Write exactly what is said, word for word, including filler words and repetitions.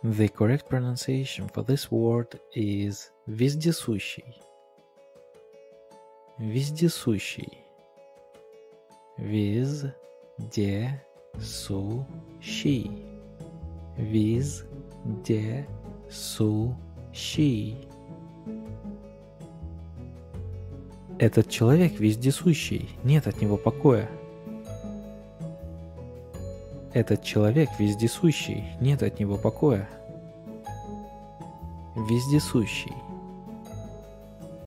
The correct pronunciation for this word is вездесущий. Вездесущий. Вездесущий. Вездесущий. Этот человек вездесущий, нет от него покоя. Этот человек вездесущий, нет от него покоя. Вездесущий.